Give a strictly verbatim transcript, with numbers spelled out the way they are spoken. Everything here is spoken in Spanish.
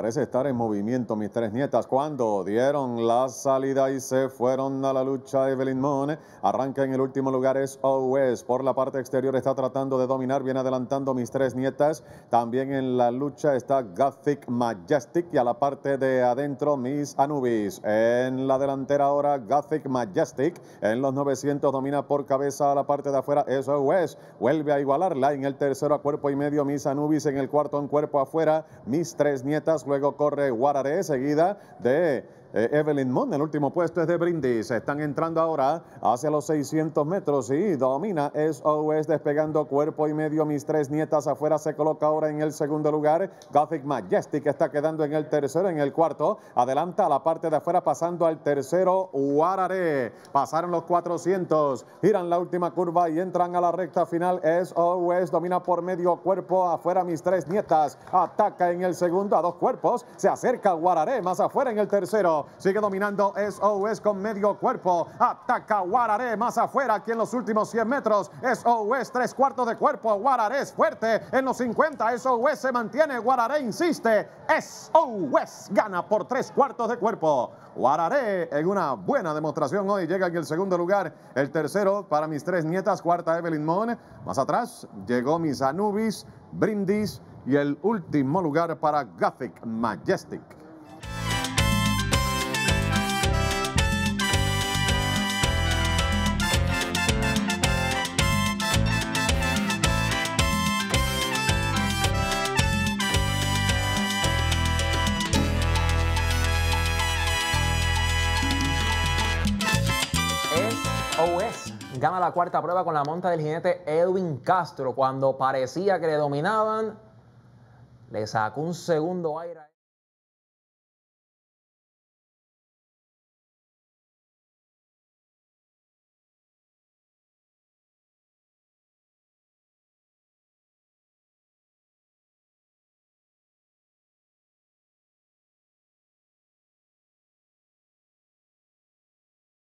Parece estar en movimiento mis tres nietas. Cuando dieron la salida y se fueron a la lucha, Evelyn Moon arranca en el último lugar S O S. Por la parte exterior está tratando de dominar, viene adelantando mis tres nietas. También en la lucha está Gothic Majestic y a la parte de adentro Miss Anubis. En la delantera ahora Gothic Majestic. En los novecientos domina por cabeza a la parte de afuera S O S. Vuelve a igualarla en el tercero a cuerpo y medio Miss Anubis. En el cuarto en cuerpo afuera mis tres nietas. Luego corre Guararé, seguida de eh, Evelyn Moon. El último puesto es de Brindis. Están entrando ahora hacia los seiscientos metros y domina S O S despegando cuerpo y medio. Mis tres nietas afuera se coloca ahora en el segundo lugar. Gothic Majestic está quedando en el tercero. En el cuarto adelanta a la parte de afuera pasando al tercero Guararé. Pasaron los cuatrocientos, giran la última curva y entran a la recta final. S O S domina por medio cuerpo afuera mis tres nietas. Ataca en el segundo a dos cuerpos. Se acerca Guararé más afuera en el tercero. Sigue dominando S O S con medio cuerpo. Ataca Guararé más afuera aquí en los últimos cien metros. S O S tres cuartos de cuerpo. Guararé es fuerte en los cincuenta. S O S se mantiene. Guararé insiste. S O S gana por tres cuartos de cuerpo. Guararé en una buena demostración hoy. Llega en el segundo lugar. El tercero para mis tres nietas. Cuarta Evelyn Moon. Más atrás llegó Miss Anubis, Brindis y el último lugar para Gothic Majestic. S O S gana la cuarta prueba con la monta del jinete Edwin Castro. Cuando parecía que le dominaban, le sacó un segundo aire.